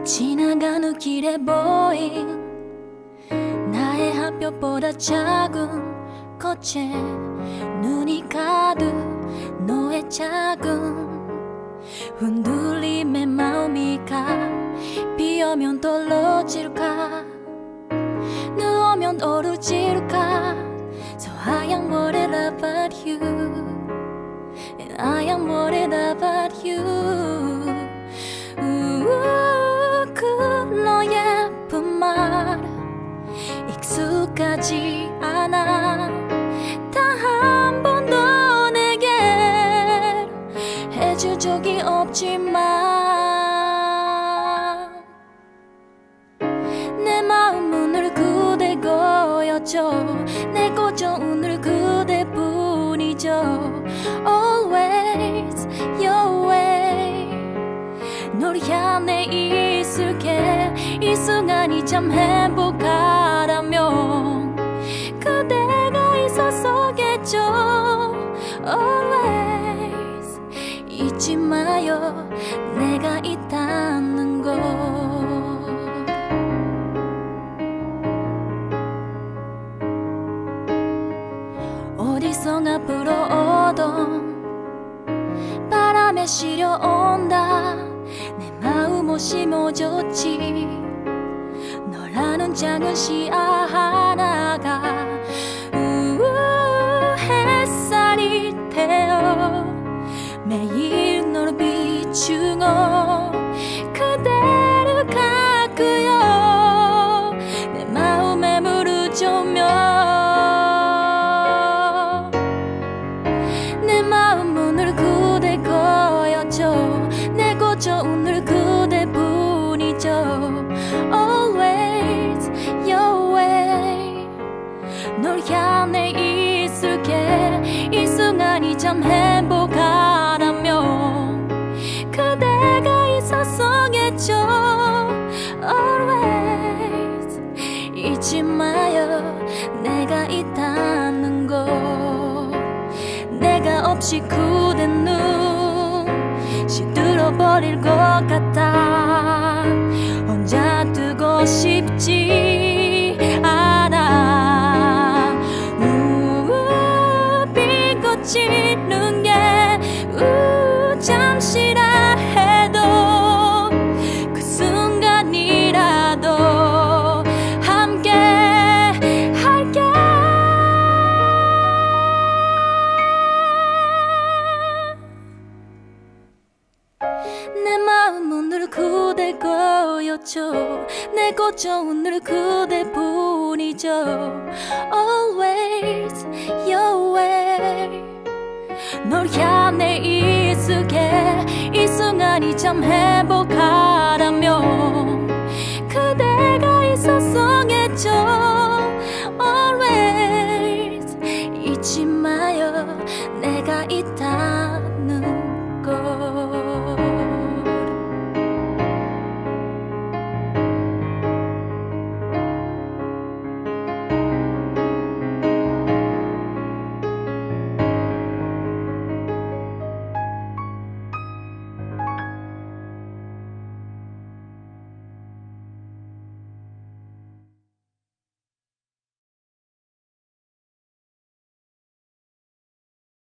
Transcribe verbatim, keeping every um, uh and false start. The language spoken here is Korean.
지나가는 길에 보인 나의 한 뼘보다 작은 꽃에 눈이 가득 너의 작은 흔들림에 마음이 가. 비 오면 떨어질까 눈 오면 오르질까. So I am worried about you and I am worried about you. 우우, 그 너의 예쁜 말 익숙하지 않아. 단 한 번도 내게 해줄 적이 없지만 내 마음 오늘 그대 거였죠. 내 고정 오늘 그대뿐이죠. Always your way 널 향해 있을게. 이 순간이 참 행복하다면 그대가 있었었겠죠. Always 잊지 마요 내가 있다는 걸. 어디선가 불어오던 바람에 실려온다. 내 마음 옷이 imo졌지. 너라는 작은 씨앗 하나가 우우 햇살이 되어 매일 너를 비추고 그대를 가꾸어 내 마음에 물을 주며. 내 마음 오늘 그대 거였죠. 내 고정 오늘 그대뿐이죠. Always your way 널 향해 있을게. 이 순간이 참 행복하다면 그대가 있었었겠죠. Always 잊지 마요 내가 있다는 걸. 내가 없이 그대 눈 시들어버릴 것 같아. 혼자 두고 싶지 않아. 우우 빛꽃 지는 게 우 잠시라 해도 그 순간이라도 함께 할게. 내 마음 오늘 그대 거였죠. 내 고정 오늘 그대뿐이죠. Always your way 널 향해 있을게. 이 순간이 참 행복하다면 그대가 있었었겠죠.